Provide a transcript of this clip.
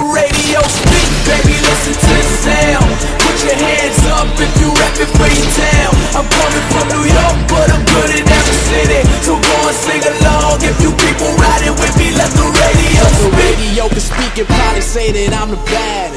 radio speak, baby, listen to the sound. Put your hands up if you reppin' for your town. I'm coming from New York, but I'm good in every city. So go and sing along if you people riding with me. Let the radio speak. The radio can speak and probably say that I'm the baddest.